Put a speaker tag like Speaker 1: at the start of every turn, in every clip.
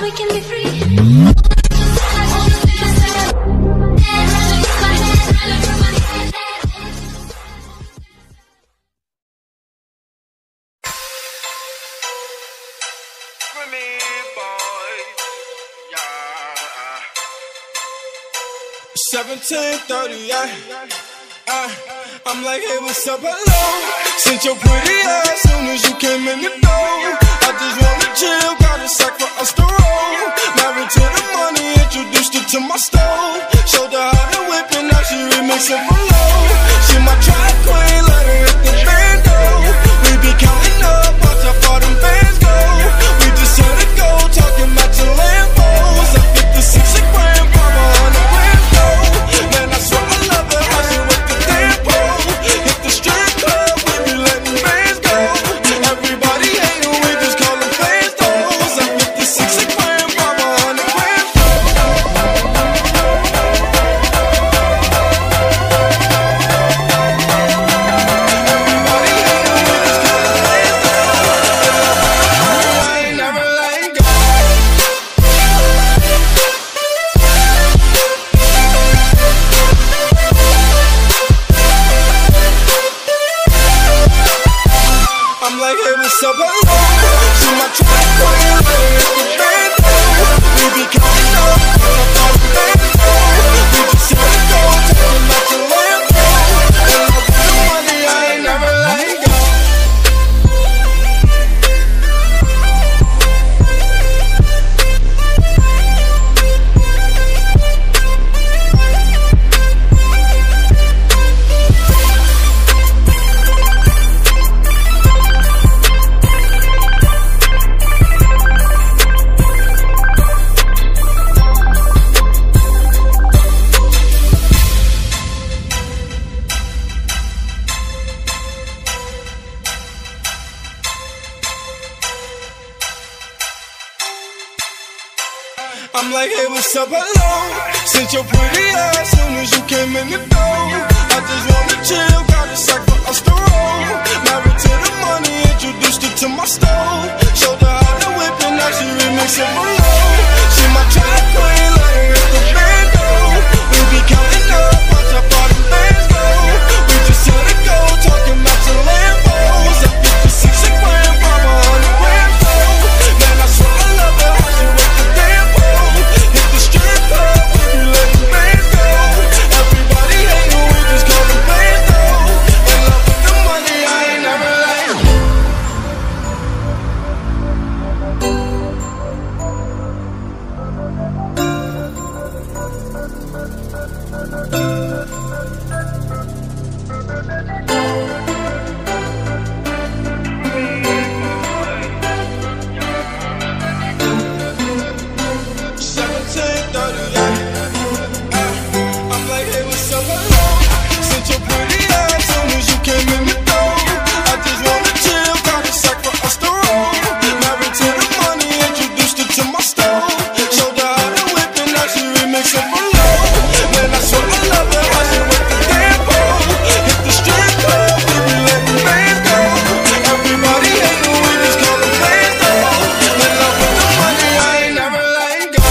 Speaker 1: we can be free.
Speaker 2: For me, boy, yeah. 17:38. I'm like, hey, what's up, hello? Sent your pretty ass soon as you came in the door. I just wanna chill, got a sack for us to roll. Married to the money, introduced her to my stove. Showed her how to whip and now she remixing for low. She my track queen, let her hit the bando. We be counting up, watch how far them bands go. We just had to go, talking about your Lambos. I 56 a gram, mama on the grand flow. Man, I swear I love her, how she with the tempo. Hit the strip club, we be letting bands go. Everybody hating, we just call them fans those. I 56 a gram, mama on the grand flow. Everybody hating, we just call them fans those. I ain't never letting go. I'm like, hey, what's up, hello? She my track queen, let her hit the bando. We be counting up, watch how far the bands go. We just had to go, talking about your Lambo. And I got the money, I ain't never letting go. I'm like, hey, what's up, hello? Sent your pretty ass soon as you came in the door. I just wanna chill, got a sack for us to roll. Married to the money, introduced her to my stove. Showed her how to whip and now she remixing for low. She my track queen, let her hit the bando. We be counting up, watch how far them bands go. We just had to go, talking about your Lambos. I 56 a gram, mama on the grand flow. Man, I swear I love her, how she with the tempo. Hit the strip club, we be letting bands go. Everybody hating, we just call them fans though. In love with the money, I ain't never letting go. I'm like, hey, what's up, hello? Sent your pretty ass soon as you came in the door. I just wanna chill, got a sack for us to roll. Married to the money, introduced her to my stove. Showed her how to whip and now she remixing for low. Man, I swear I love her, how she with the tempo. Hit the strip club, we be letting bands go. Everybody hating, we just call them fans though. In love with the money, I ain't never letting go.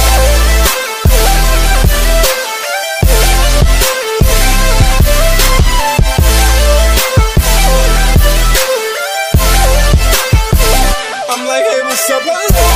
Speaker 2: I'm like, hey, what's up, hello?